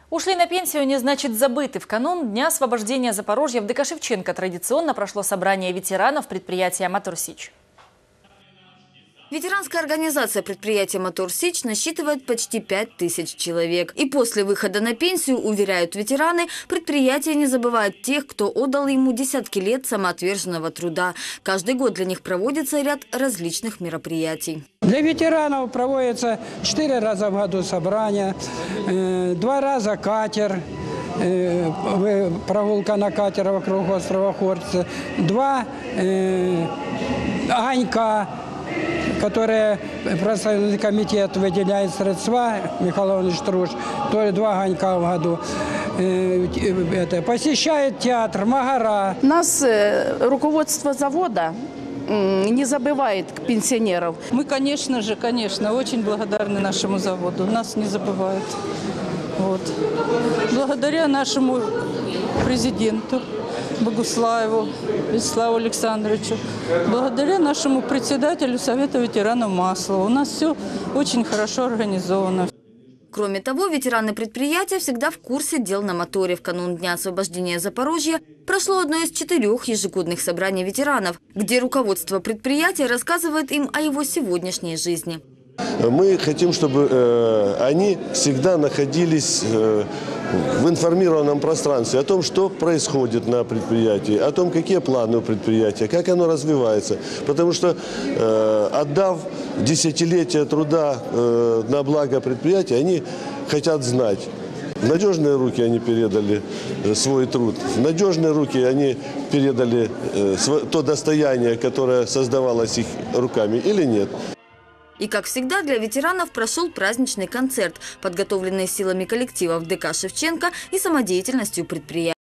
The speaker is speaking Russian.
Ушли на пенсию не значит забыты. В канун Дня освобождения Запорожья в ДК Шевченко традиционно прошло собрание ветеранов предприятия «Мотор Сич». Ветеранская организация предприятия «Мотор Сич» насчитывает почти 5000 человек. И после выхода на пенсию, уверяют ветераны, предприятие не забывает тех, кто отдал ему десятки лет самоотверженного труда. Каждый год для них проводится ряд различных мероприятий. Для ветеранов проводится 4 раза в году собрания, 2 раза катер, прогулка на катере вокруг острова Хортица, 2 огонька, которые профсоюзный комитет выделяет средства, Михаил Иванович Труш, то ли 2 огонька в году. Посещает театр «Магара». Нас руководство завода не забывает пенсионеров. Мы, конечно, очень благодарны нашему заводу. Нас не забывают. Вот. Благодаря нашему президенту Богуслаеву Вячеславу Александровичу, благодаря нашему председателю Совета ветеранов Маслову. У нас все очень хорошо организовано. Кроме того, ветераны предприятия всегда в курсе дел на моторе. В канун Дня освобождения Запорожья прошло одно из 4 ежегодных собраний ветеранов, где руководство предприятия рассказывает им о его сегодняшней жизни. Мы хотим, чтобы они всегда находились в информированном пространстве о том, что происходит на предприятии, о том, какие планы у предприятия, как оно развивается. Потому что, отдав десятилетия труда на благо предприятия, они хотят знать. В надежные руки они передали свой труд, в надежные руки они передали то достояние, которое создавалось их руками, или нет. И, как всегда, для ветеранов прошел праздничный концерт, подготовленный силами коллективов ДК Шевченко и самодеятельностью предприятия.